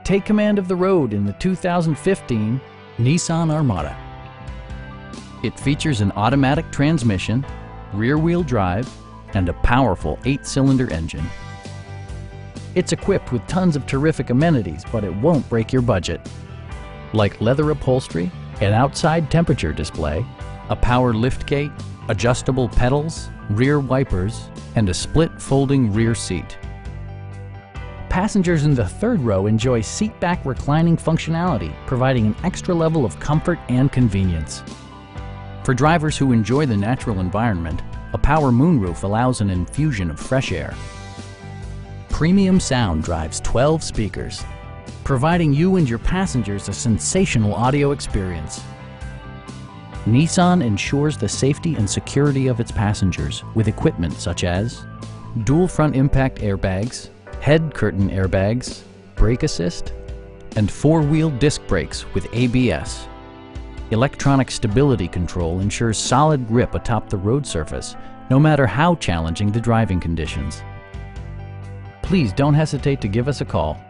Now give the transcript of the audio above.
take command of the road in the 2015 Nissan Armada. It features an automatic transmission, rear-wheel drive, and a powerful 8-cylinder engine. It's equipped with tons of terrific amenities, but it won't break your budget, like leather upholstery, an outside temperature display, a power liftgate, adjustable pedals, rear wipers, and a split folding rear seat. Passengers in the third row enjoy seat-back reclining functionality, providing an extra level of comfort and convenience. For drivers who enjoy the natural environment, a power moonroof allows an infusion of fresh air. Premium sound drives 12 speakers, providing you and your passengers a sensational audio experience. Nissan ensures the safety and security of its passengers with equipment such as dual front impact airbags, head curtain airbags, brake assist, and 4-wheel disc brakes with ABS. Electronic stability control ensures solid grip atop the road surface, no matter how challenging the driving conditions. Please don't hesitate to give us a call.